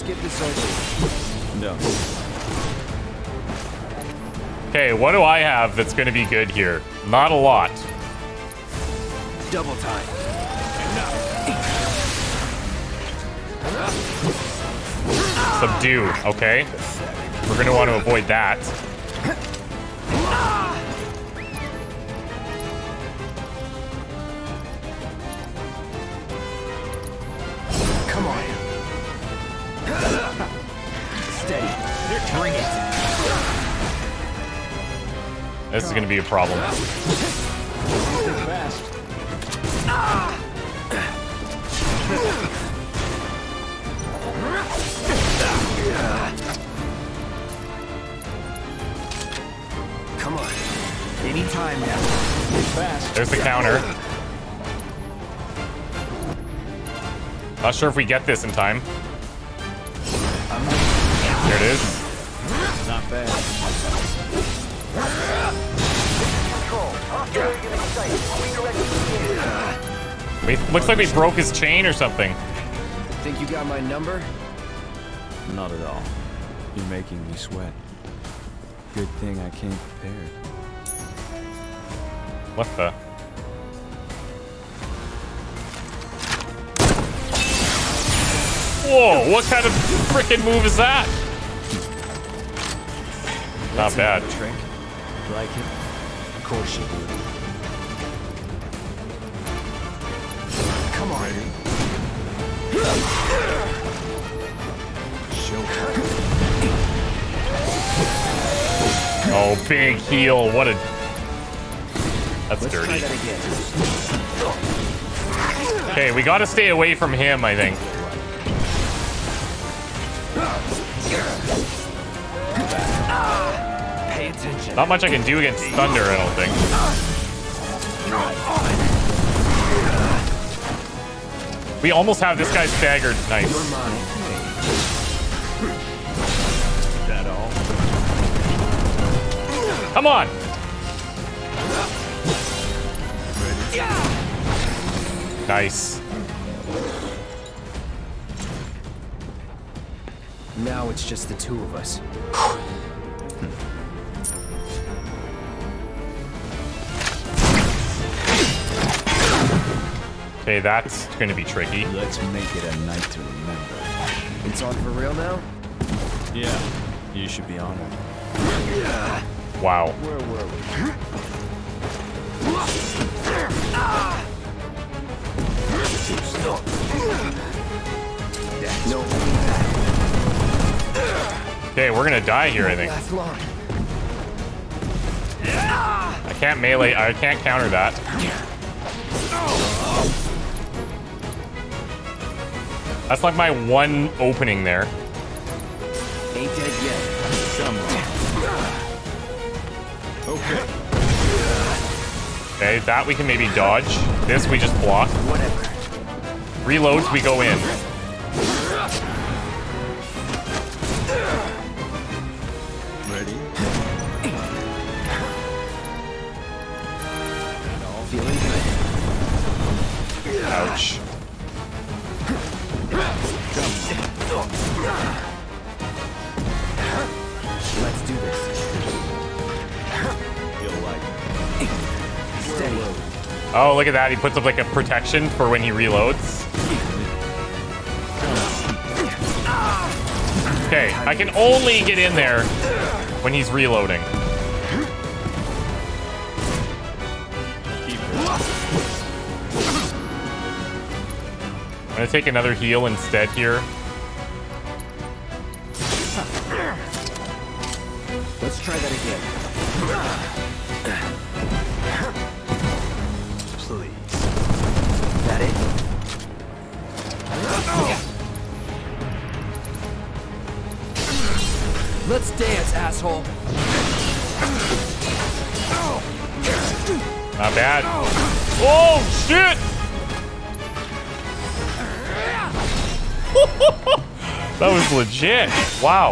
get this over. No. Okay, what do I have that's gonna be good here? Not a lot. Double time. Subdue, okay. We're gonna want to avoid that. Come on. Steady. Bring it. This is gonna be a problem. Fast. Come on. Any time now. Fast. There's the counter. Not sure if we get this in time. There it is. Not bad. Looks like we broke his chain or something. Think you got my number? Not at all. You're making me sweat. Good thing I came prepared. What the? Whoa, what kind of frickin' move is that? Not bad. Trick. Like it? Of course you do. Come on. Oh, big heal. What a... That's Let's dirty. try that again. Okay, we gotta stay away from him, I think. Pay attention. Not much I can do against Thunder, I don't think. We almost have this guy staggered. Nice. You're mine. That all? Come on. Nice. Now it's just the two of us. Okay, that's gonna be tricky. Let's make it a night to remember. It's on for real now? Yeah, you should be honored. Wow. Where were we? No. Okay, we're gonna die here, I think. Last long. I can't melee. I can't counter that. That's like my one opening there. Ain't dead yet. Come on. Okay. Okay, that we can maybe dodge. This we just block. Whatever. Reloads, we go in. Ready? Feeling good. Ouch. Let's do this. You'll like it. Steady. Oh, look at that. He puts up like a protection for when he reloads. Okay, I can only get in there when he's reloading. I'm gonna take another heal instead here. Let's try that again. Please. That it? Let's dance, asshole. Not bad. Oh, shit! That was legit. Wow.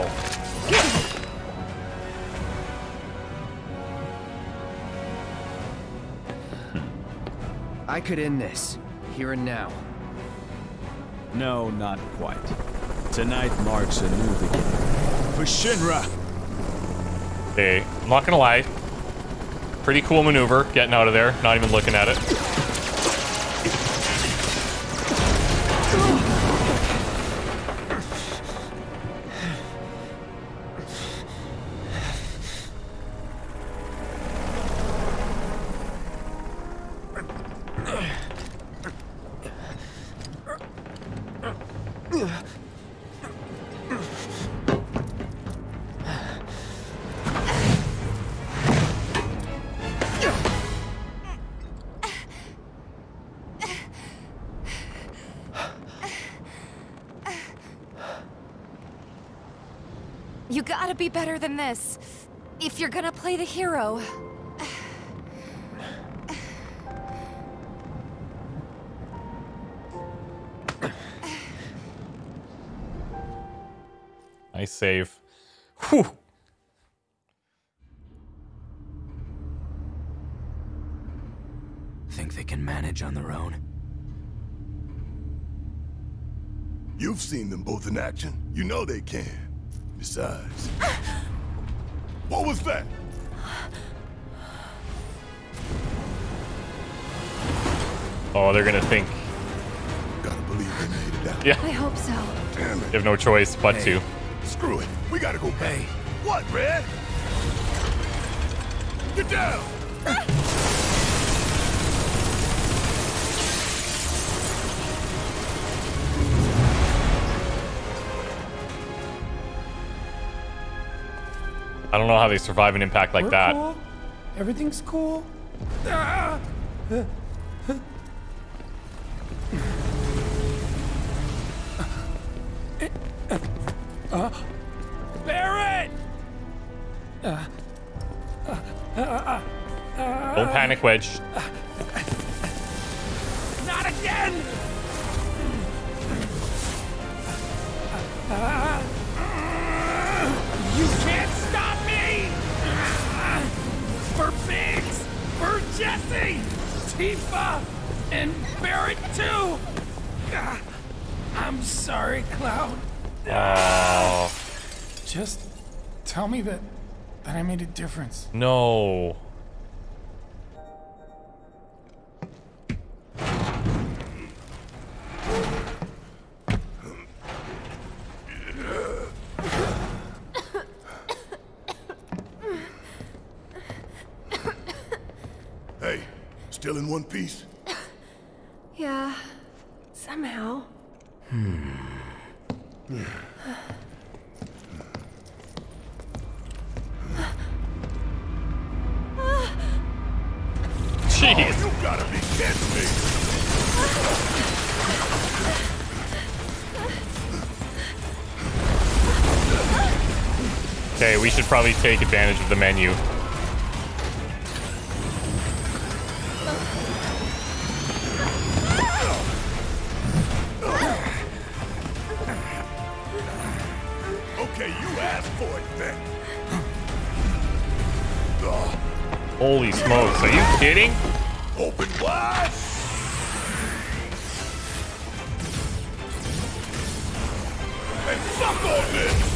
I could end this, here and now. No, not quite. Tonight marks a new beginning for Shinra. Okay, I'm not gonna lie. Pretty cool maneuver, getting out of there, not even looking at it. You gotta be better than this. If you're gonna play the hero. Nice save. Whew. Think they can manage on their own? You've seen them both in action. You know they can. Besides... What was that? Oh, they're gonna think. Gotta believe they made it out. Yeah, I hope so. Damn you it. have no choice but to. Screw it. We gotta go back. Hey. What, Red? Get down! I don't know how they survive an impact like that. Cool. Everything's cool. Ah! Barrett! Don't panic, Wedge. Not again! You can't stop me! For Biggs! For Jesse! Tifa! And Barrett too! I'm sorry, Cloud. Oh, Just tell me that I made a difference. no. Hey, still in one piece? Yeah. Somehow. Jeez. You gotta be kidding me! Okay, we should probably take advantage of the menu. Okay, you asked for it then. Holy smokes, are you kidding? Open wide! And suck on this!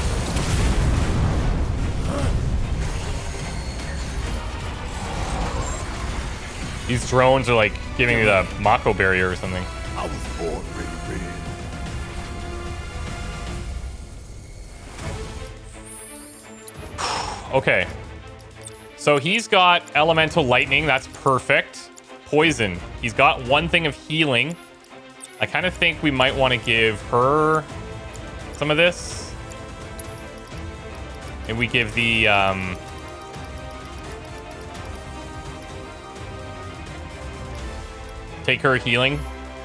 These drones are like giving me the Mako barrier or something. I was born ready, Red. Okay. So he's got elemental lightning. That's perfect. Poison. He's got one thing of healing. I kind of think we might want to give her some of this. And we give the... take her healing.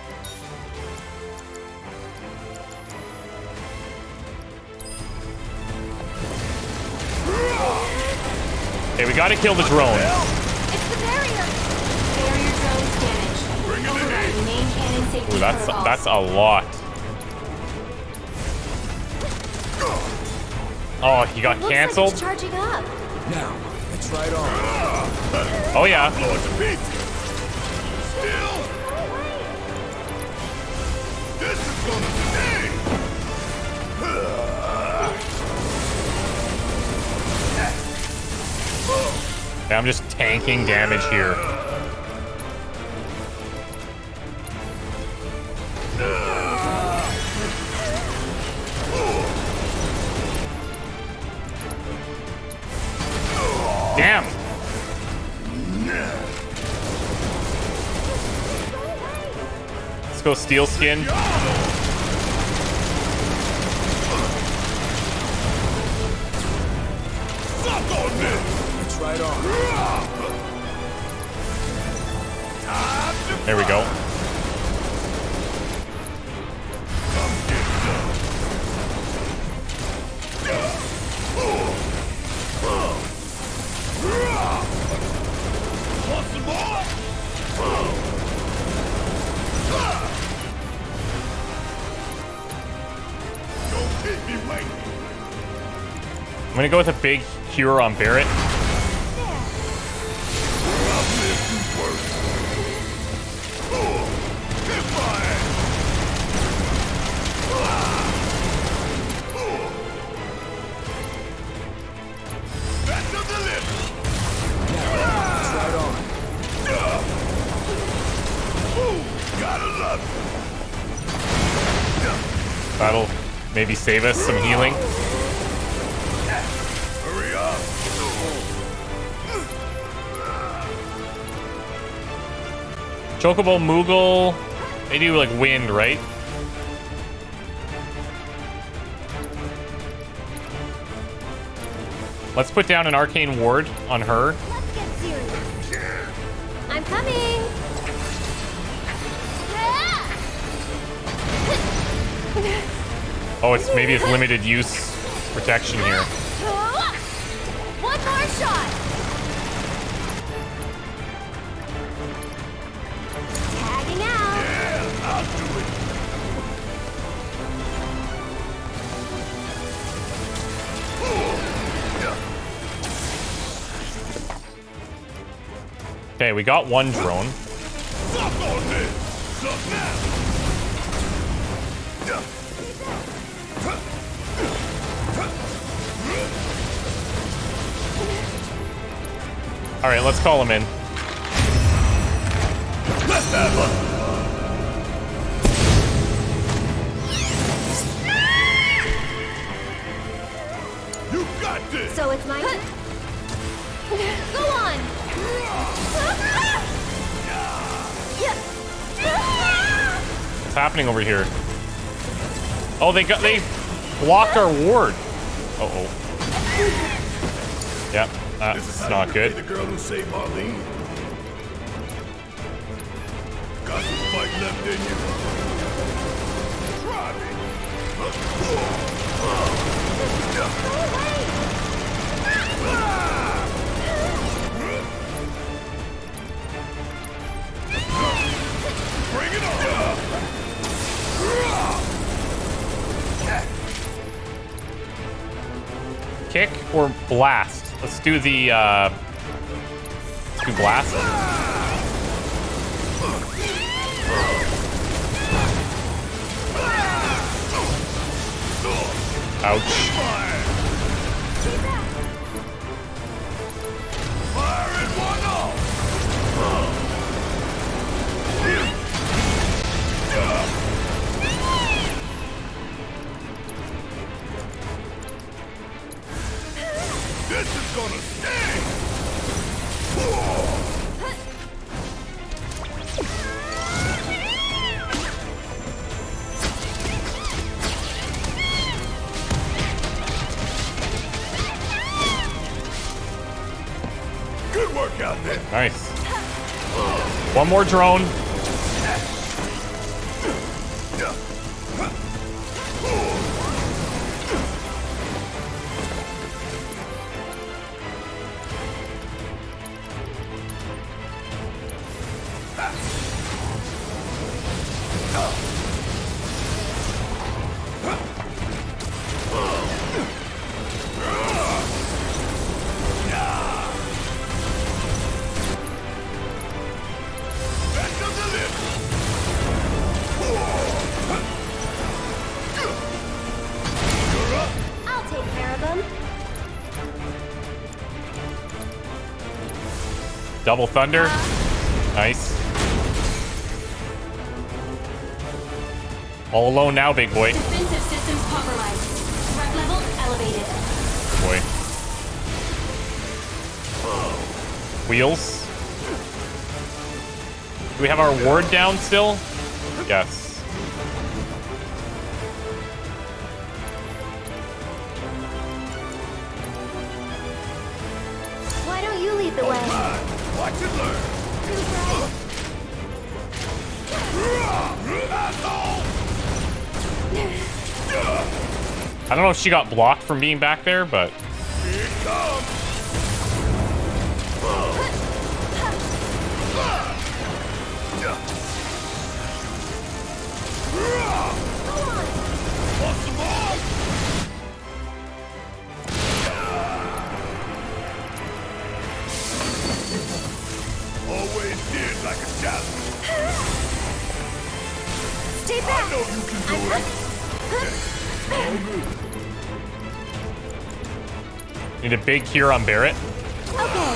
Okay, we gotta kill the drone. It's the barrier! Barrier drones damaged. Bring it in. Overriding main cannon safety Ooh, that's protocols. a lot. Oh, he got Looks canceled? like it's charging up. Now, it's right on. Oh yeah. Blow it to pieces! Still! This is gonna sting! I'm just tanking damage here. Damn. Let's go steel skin. It's right on. There we go. I'm gonna go with a big cure on Barrett. That'll maybe save us some healing. Hurry up! Chocobo, Moogle, they do like wind, right? Let's put down an arcane ward on her. Let's get serious. I'm coming. Oh, maybe it's limited use protection here. One more shot. Tagging out. Yeah, I'll do it. Okay, we got one drone. Suck on this! Suck now! All right, let's call him in. Let's have a... You got this! So it's my turn. Go on. What's happening over here? Oh, they blocked our ward. Uh-oh. Yep, that's not good. The girl who saved Marlene. Got some fight left in you. Try Bring it on! Kick or blast? Let's do the let's do blast. Ouch. Fire in one off! This is gonna sting! Good work out there. Nice. One more drone. double thunder. Nice. All alone now, big boy. Defensive systems compromised. Threat level elevated. Boy. Wheels. Do we have our ward down still? Yes. Why don't you lead the way? Watch and learn. I don't know if she got blocked from being back there, but... Here it comes. Want some more? Always did like a challenge. Stay I back. know you can do it. Need a big cure on Barrett. Okay.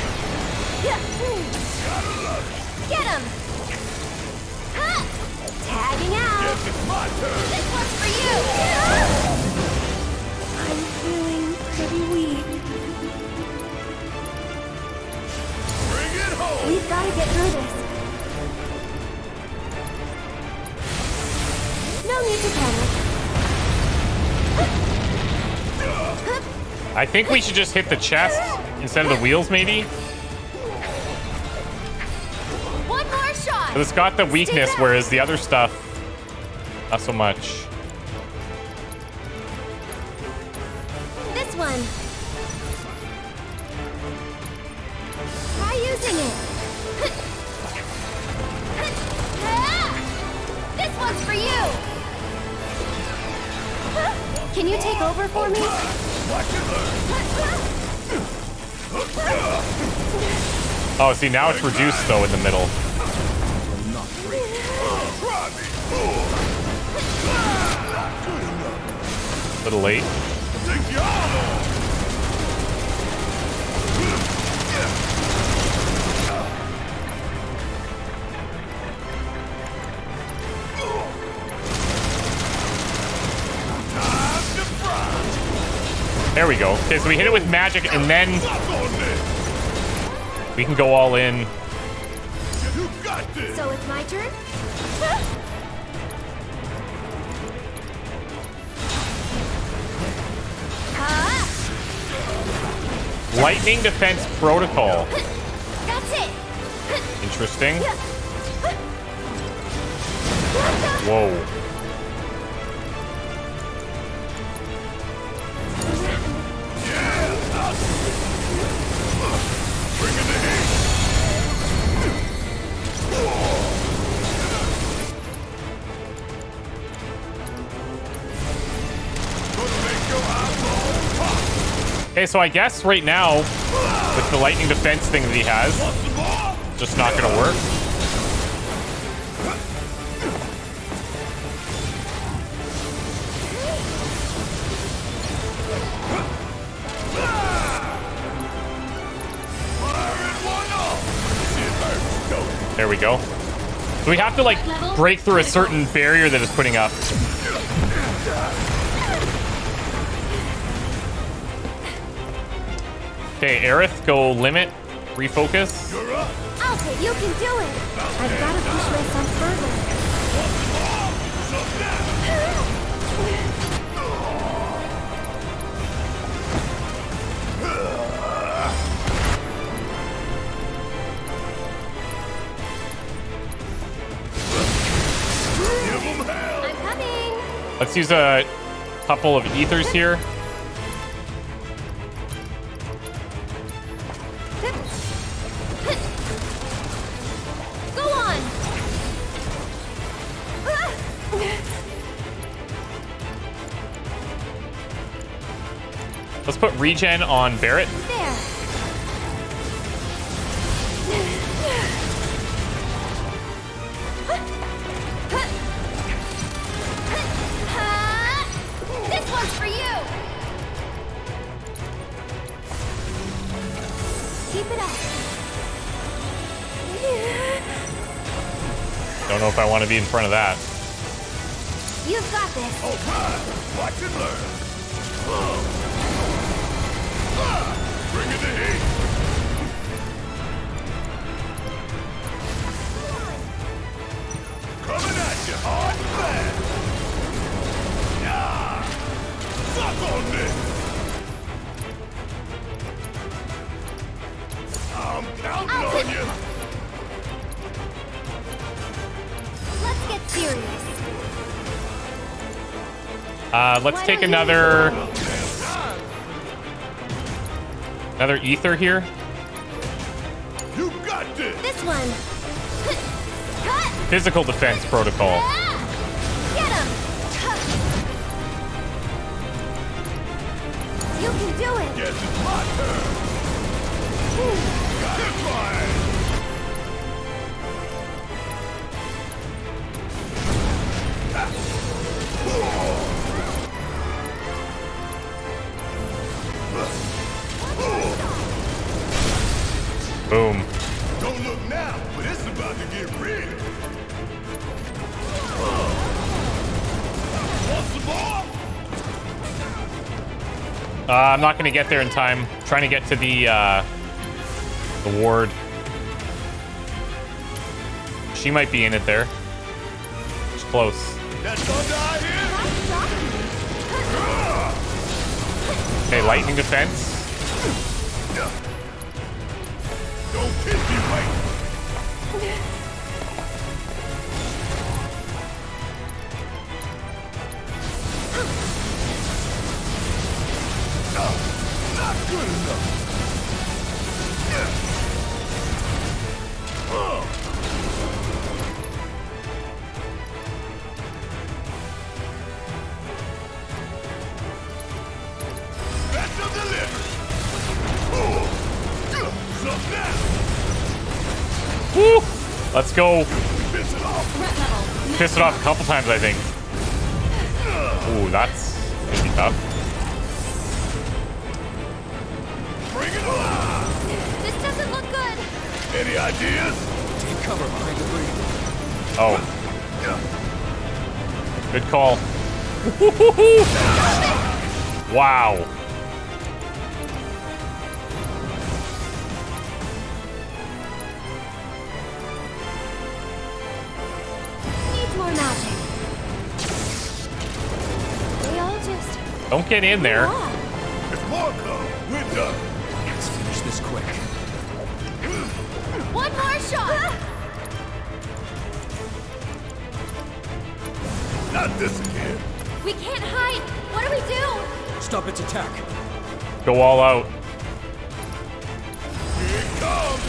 Get him. Ha! Tagging out. Guess it's my turn. This one's for you. I'm feeling pretty weak. Bring it home. We've got to get through this. No need to panic. I think we should just hit the chest instead of the wheels, maybe. One more shot. But it's got the weakness, back. whereas the other stuff, not so much. This one. Try using it. This one's for you. Can you take over for me? Watch and learn. Oh, see, now it's reduced, though, in the middle. Try me. A little late. Take you all on. There we go. Okay, so we hit it with magic, and then we can go all in. You got this. So it's my turn? Lightning defense protocol. That's it. Interesting. Whoa. Bring in the heat. Gonna make your eyeballs pop. Okay, so I guess right now, with the lightning defense thing that he has, Want some more? just not gonna work. Firing one off. Shit hurts, don't it? There we go. So we have to, like, break through a certain barrier that it's putting up. Okay, Aerith, go limit, refocus. You're up. Alfred, you can do it. I've got to push myself further. Give 'em hell. I'm coming. Let's use a couple of ethers here. Go on. Let's put regen on Barrett. There. This one's for you. Keep it up. Don't know if I want to be in front of that. You've got this. All right, watch and learn. Bring it to heat. Coming at you hard and fast. Yeah. Suck on me. I'm counting on you. Let's get serious. Let's take another ether here. You got this. This one. Cut. Physical defense protocol. Get him. You can do it. Guess it's my turn. Got it fine. Boom. Don't look now, but it's about to get real. Want some more? I'm not gonna get there in time. Trying to get to the ward. She might be in it there. It's close. That thunder out here? Okay, lightning defense. Don't kiss me, right? Not good enough. Special delivery. Up now. Woo! Let's go. Piss it off. Piss it off a couple times, I think. Ooh, that's gonna be tough. Bring it on. This doesn't look good. Any ideas? Take cover behind the breach. Oh, good call. Wow. Needs more magic. They all just. Don't get in there. If more come, we're done. Let's finish this quick. One more shot. Not this again. We can't hide. What do we do? Stop its attack. Go all out. Here it comes.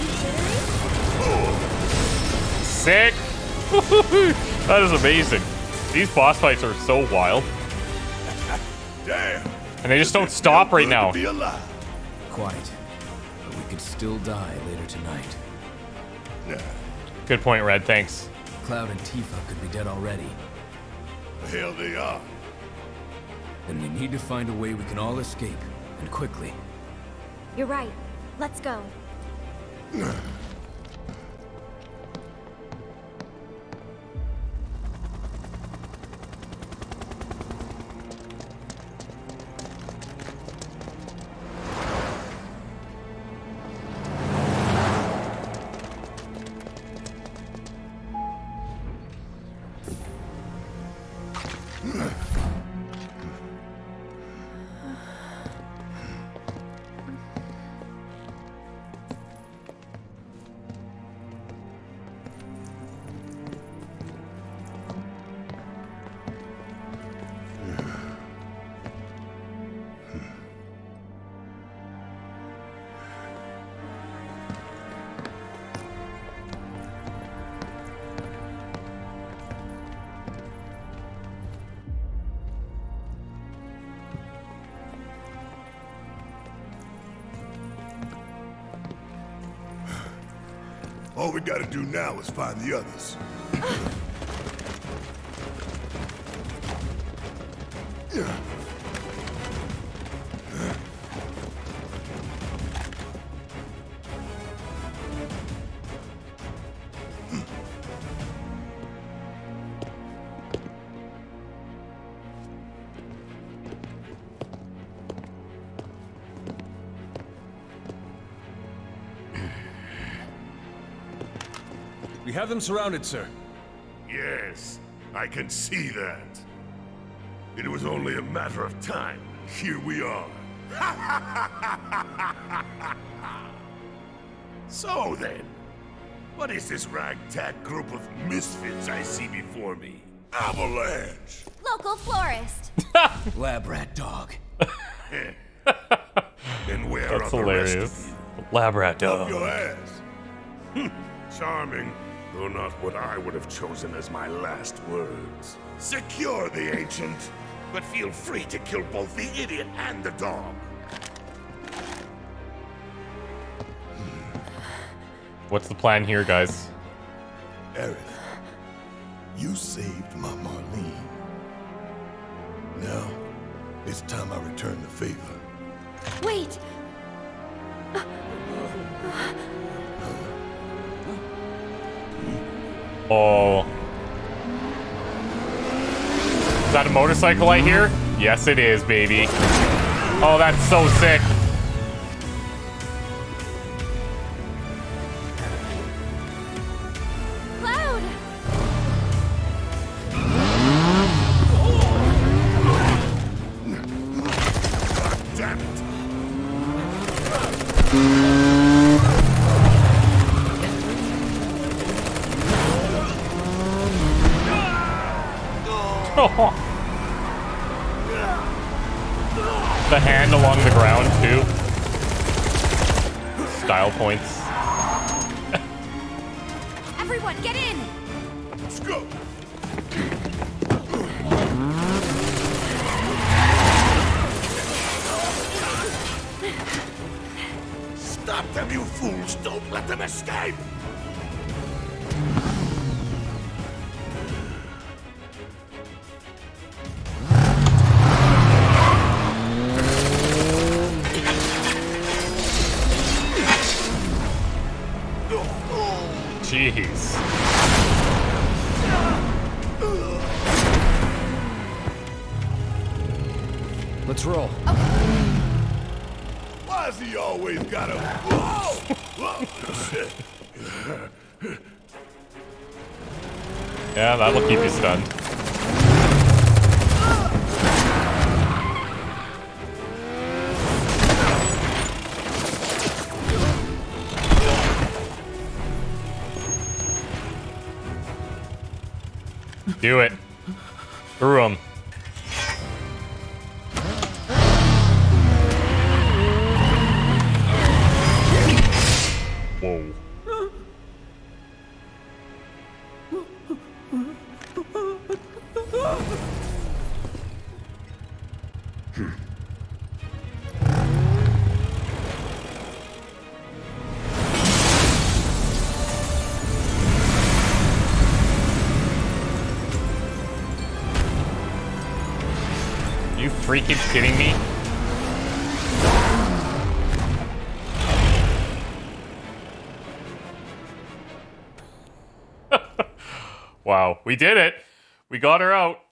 Sick. That is amazing. These boss fights are so wild. Damn. And they just don't stop right Good now. to be alive. Quite. But we could still die later tonight. Nah, Good point, Red. Thanks. Cloud and Tifa could be dead already. the hell they are. Then we need to find a way we can all escape, and quickly. You're right. Let's go. All we gotta do now is find the others. We have them surrounded, sir. Yes, I can see that. It was only a matter of time. Here we are. So then, what is this ragtag group of misfits I see before me? Avalanche! Local florist. Lab rat dog. And where That's are the rest hilarious. of you? Lab rat Up dog. your ass. Charming, though not what I would have chosen as my last words. Secure the ancient, but feel free to kill both the idiot and the dog. What's the plan here, guys? Aerith, you saved my Marlene. Now, it's time I return the favor. Wait. Oh. Is that a motorcycle I hear? Yes, it is, baby. Oh, that's so sick. Cloud. God damn it! The hand along the ground, too. Style points. Everyone, get in! Let's go! Stop them, you fools! Don't let them escape! Jeez. Let's roll. Why's he always gotta... Whoa! Whoa! Shit. Yeah, that'll keep you stunned. Do it. Through him. Whoa. You freaking kidding me? Wow, we did it. We got her out.